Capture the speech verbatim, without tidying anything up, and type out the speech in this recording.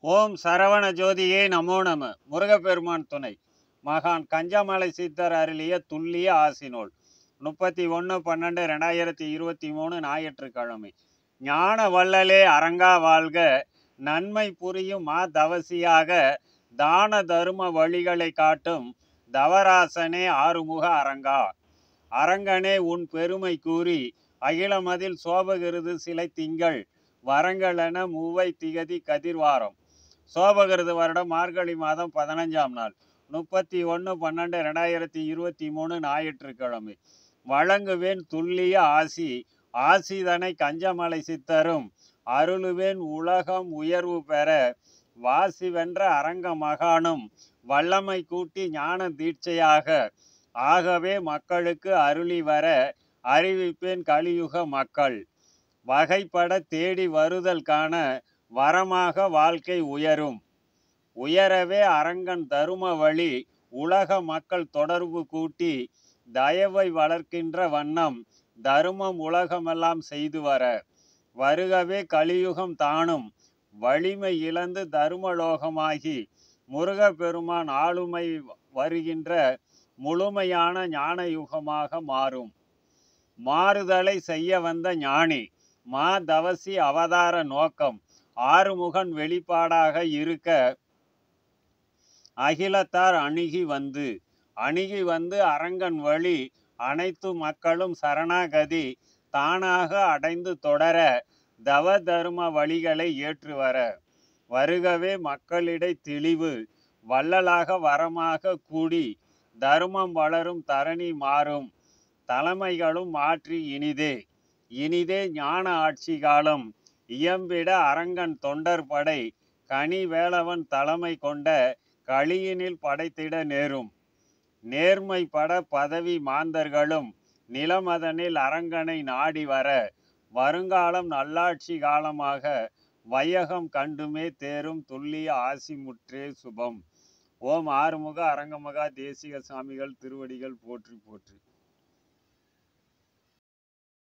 ஓம் சரவண ஜோதியே நமோ நம. முருகப்பெருமான் துணை. மகான் கஞ்சமலை சித்தர் அருளிய துல்லிய ஆசினோல் முப்பத்தி ஒன்று பன்னெண்டு ரெண்டாயிரத்தி இருபத்தி மூணு ஞாயிற்றுக்கிழமை. ஞான வள்ளலே அரங்கா வாழ்க, நன்மை புரியும் மா தவசியாக, தான தரும வழிகளை காட்டும் தவராசனே ஆறுமுக அரங்கா. அரங்கனே உன் பெருமை கூறி அகிலமதில் சோபகிருது சிலை திங்கள் வரங்களென மூவை திகதி கதிர்வாரம். சோபகிருது வருடம் மார்கழி மாதம் பதினஞ்சாம் நாள் முப்பத்தி ஒன்று பன்னெண்டு ரெண்டாயிரத்தி இருபத்தி மூணு ஞாயிற்றுக்கிழமை. வழங்குவேன் துல்லிய ஆசி, ஆசிதனை கஞ்சமலை சித்தரும் அருளுவேன் உலகம் உயர்வு பெற, வாசி வென்ற அரங்க மகானும் வல்லமை கூட்டி ஞான தீட்சையாக, ஆகவே மக்களுக்கு அருளி வர அறிவிப்பேன் கலியுக மக்கள் வகைப்பட தேடி வருதல் காண, வரமாக வாழ்க்கை உயரும். உயரவே அரங்கன் தரும வழி உலக மக்கள் தொடர்பு கூட்டி, தயவை வளர்க்கின்ற வண்ணம் தருமம் உலகமெல்லாம் செய்து வர, வருகவே கலியுகம் தானும் வலிமை இழந்து தருமலோகமாகி, முருகப்பெருமான் ஆளுமை வருகின்ற முழுமையான ஞான யுகமாக மாறும். மாறுதலை செய்ய வந்த ஞானி மா தவசி அவதார நோக்கம் ஆறுமுகன் வெளிப்பாடாக இருக்க, அகிலத்தார் அணுகி வந்து அணுகி வந்து அரங்கன் வழி அனைத்து மக்களும் சரணாகதி தானாக அடைந்து தொடர, தவ தரும வழிகளை ஏற்று வர, வருகவே மக்களிடை தெளிவு வள்ளலாக வரமாக கூடி, தருமம் வளரும் தரணி மாறும் தலைமைகளும் மாற்றி இனிதே இனிதே ஞான ஆட்சி காலம் இயம்பிட, அரங்கன் தொண்டர் படை கனி வேலவன் தலைமை கொண்ட களியினில் படைத்திட நேரும். நேர்மை பட பதவி மாந்தர்களும் நிலமதனில் அரங்கனை நாடி வர, வருங்காலம் நல்லாட்சி காலமாக வையகம் கண்டுமே தேரும் துல்லிய ஆசி முற்றே சுபம். ஓம் ஆறுமுக அரங்கமகா தேசிக சாமிகள் திருவடிகள் போற்றி போற்றி.